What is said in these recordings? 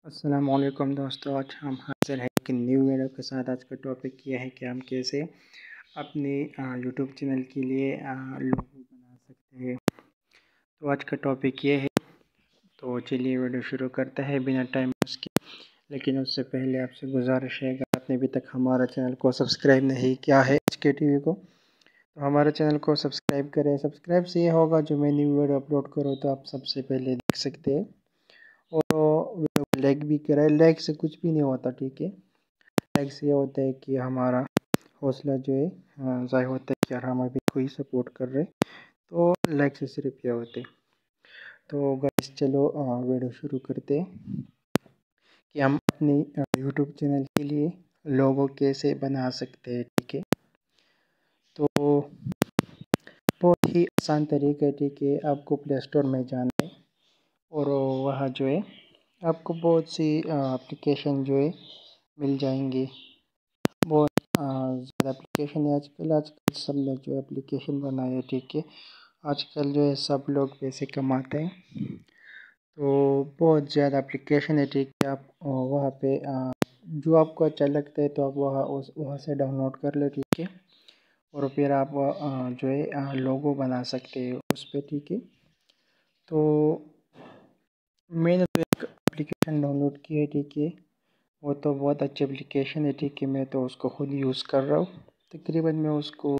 السلام علیکم دوستو، آج ہم حاضر ہیں ایک نیو ویڈیو کے ساتھ۔ آج کا ٹاپک یہ ہے کہ ہم کیسے اپنے یوٹیوب چینل کے لیے لوگو بنا سکتے ہیں۔ تو آج کا ٹاپک یہ ہے، تو چلیے ویڈیو شروع کرتا ہے بنا ٹائم ویسٹ کے۔ لیکن اس سے پہلے آپ سے گزارش ہے، اگر آپ نے ابھی تک ہمارا چینل کو سبسکرائب نہیں کیا ہے ایچ کے ٹی وی کو، تو ہمارے چینل کو سبسکرائب کریں۔ سبسکرائب سے یہ ہوگا جو میں نیو ویڈیو اپلوڈ کروں تو آپ سب سے پہلے دیکھ سکتے ہیں، اور ویڈیو کو لائک بھی کریں۔ لائک سے کچھ بھی نہیں ہوتا، ٹھیک ہے؟ لائک سے یہ ہوتا ہے کہ ہمارا حوصلہ جو ہے ضائع ہوتا ہے کہ ہم ابھی کوئی سپورٹ کر رہے، تو لائک سے صرف یہ ہوتے۔ تو گائز چلو ویڈیو شروع کرتے ہیں کہ ہم اپنی یوٹیوب چینل کے لیے لوگو کیسے بنا سکتے ہیں، ٹھیک ہے؟ تو بہت ہی آسان طریقہ ہے، ٹھیک ہے؟ آپ کو پلے اسٹور میں جانا ہے، اور وہاں جو ہے آپ کو بہت سی اپلیکیشن جو ہے مل جائیں گی۔ بہت زیادہ اپلیکیشن ہے آج کل سب نے جو اپلیکیشن بنائی ہے، ٹھیک ہے؟ آج کل جو ہے سب لوگ پیسے کماتے ہیں، تو بہت زیادہ اپلیکیشن ہے، ٹھیک ہے؟ آپ وہاں پہ جو آپ کو اچھا لگتا ہے تو آپ وہاں سے ڈاؤن لوڈ کر لیں، ٹھیک ہے؟ اور پھر آپ جو ہے لوگو بنا سکتے ہیں اس پہ، ٹھیک ہے؟ تو میں نے تو ایک اپلیکیشن ڈاؤن لوڈ کی ہے، ٹھیک ہے؟ وہ تو بہت اچھی اپلیکیشن ہے، ٹھیک ہے؟ میں تو اس کو خود یوز کر رہا ہوں۔ تقریباً میں اس کو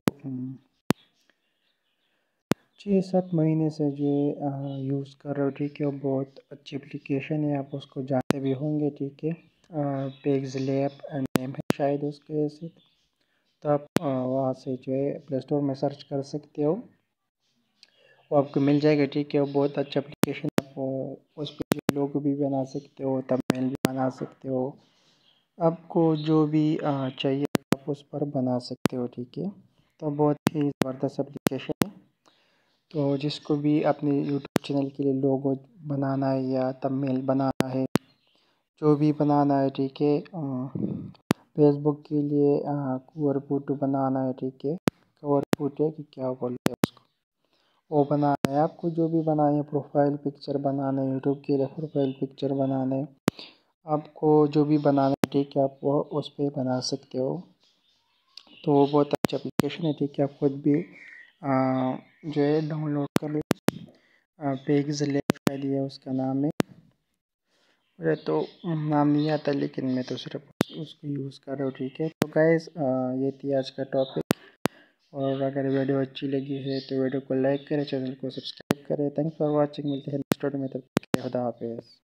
6-7 مہینے سے جو ہے یوز کر رہا ہوں، ٹھیک ہے؟ وہ بہت اچھی اپلیکیشن ہے، آپ اس کو جانتے بھی ہوں گے، ٹھیک ہے؟ پیگز لیب نیم ہے شاید اس کے سے، تو آپ وہاں سے جو ہے پلے اسٹور میں سرچ کر سکتے ہو، وہ آپ کو مل جائے گا، ٹھیک ہے؟ وہ بہت اچھا اپلیکیشن ہے، آپ اس پہ لوگو بھی بنا سکتے ہو، تھمبنیل بھی بنا سکتے ہو، آپ کو جو بھی چاہیے آپ اس پر بنا سکتے ہو، ٹھیک ہے؟ تو بہت ہی زبردست اپلیکیشن ہے۔ تو جس کو بھی اپنے یوٹیوب چینل کے لیے لوگو بنانا ہے یا تھمبنیل بنانا ہے، جو بھی بنانا ہے، ٹھیک ہے؟ فیس بک کے لیے کور فوٹو بنانا ہے، ٹھیک ہے؟ کور فوٹو کہ کیا بولتے ہیں اس کو، وہ بنانا ہے آپ کو، جو بھی بنانا ہے، پروفائل پکچر بنانا ہے، یوٹیوب کے لیے پروفائل پکچر بنانا ہے، آپ کو جو بھی بنانا ہے، ٹھیک ہے؟ آپ وہ اس پہ بنا سکتے ہو۔ تو وہ بہت اچھا اپلیکیشن ہے، ٹھیک ہے؟ آپ خود بھی جو ہے ڈاؤن لوڈ کر لیں۔ پیگز لیب شاید یہ اس کا نام ہے، مجھے تو نام نہیں آتا، لیکن میں تو صرف اس کو یوز کر رہا ہوں، ٹھیک ہے؟ تو گائز یہ تھی آج کا ٹاپک، اور اگر ویڈیو اچھی لگی ہے تو ویڈیو کو لائک کریں، چینل کو سبسکرائب کریں۔ تھینکس فار واچنگ، ملتے ہیں نیکسٹ ویڈیو میں، تب تک کے لیے خدا حافظ۔